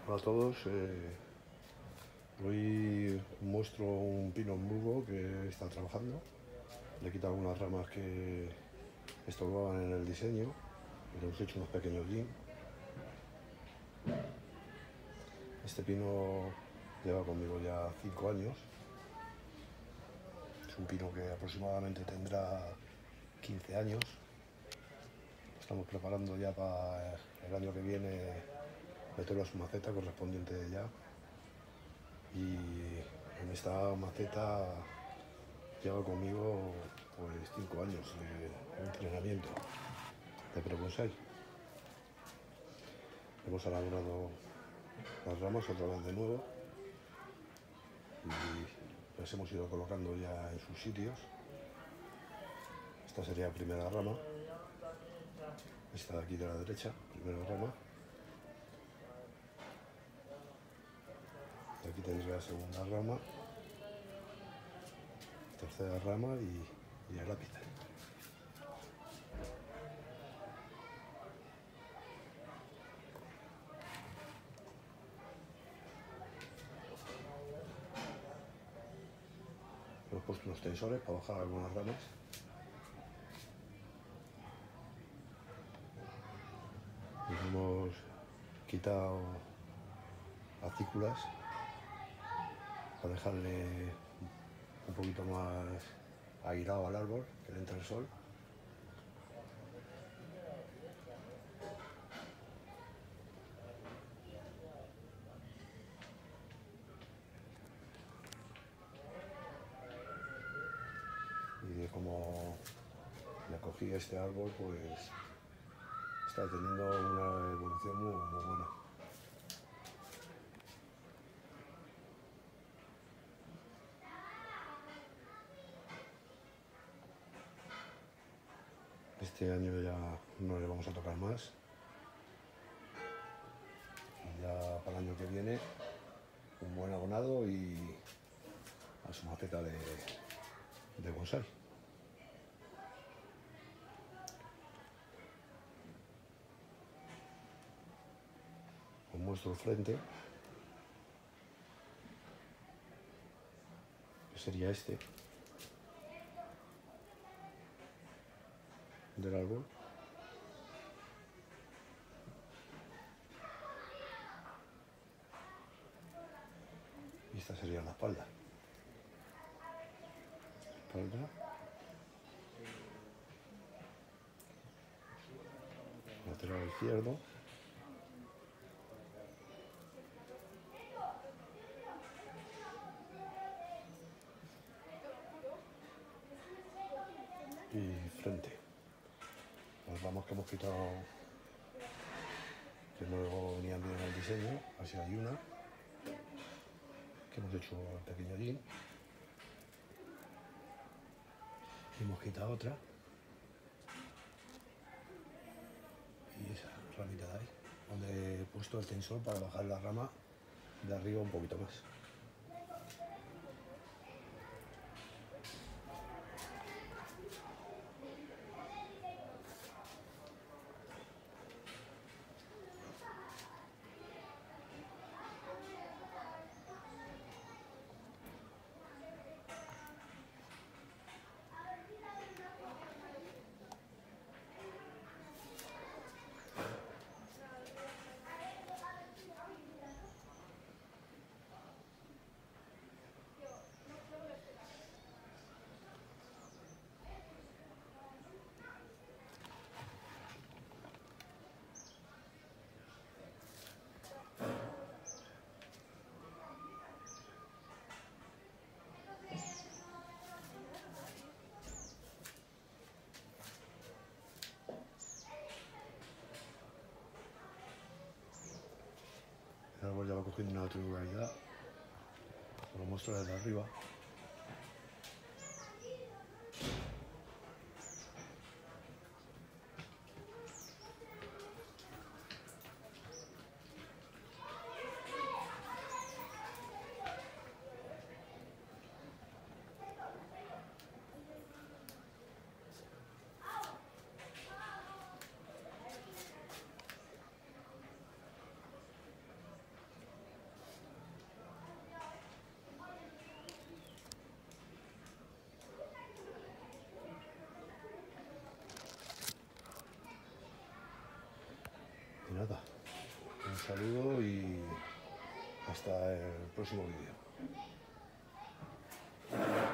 Hola a todos. Hoy muestro un pino mugo que está trabajando. Le he quitado algunas ramas que estorbaban en el diseño y le hemos hecho unos pequeños jin. Este pino lleva conmigo ya 5 años. Es un pino que aproximadamente tendrá 15 años. Estamos preparando ya para el año que viene meterlo a su maceta correspondiente ya. Y en esta maceta lleva conmigo pues 5 años de entrenamiento de pre-bonsai. Hemos elaborado las ramas otra vez de nuevo y las hemos ido colocando ya en sus sitios. Esta sería la primera rama, esta de aquí de la derecha, primera rama. De aquí tendría la segunda rama, tercera rama y el ápice. Hemos puesto unos tensores para bajar algunas ramas. Nos hemos quitado acículas para dejarle un poquito más airado al árbol, que le entre el sol. Y como le cogí a este árbol, pues está teniendo una evolución muy buena. Este año ya no le vamos a tocar más. Y ya para el año que viene, un buen abonado y a su maceta de bonsai. Os muestro el frente, que sería este del árbol. Y esta sería la espalda. Lateral izquierdo. Y frente. Las ramas que hemos quitado, que no venían bien en el diseño, así hay una, que hemos hecho el pequeño jin. Y hemos quitado otra. Y esa ramita de ahí, donde he puesto el tensor para bajar la rama de arriba un poquito más. El árbol ya va cogiendo una naturalidad. Os lo muestro desde arriba. nada, un saludo y hasta el próximo vídeo.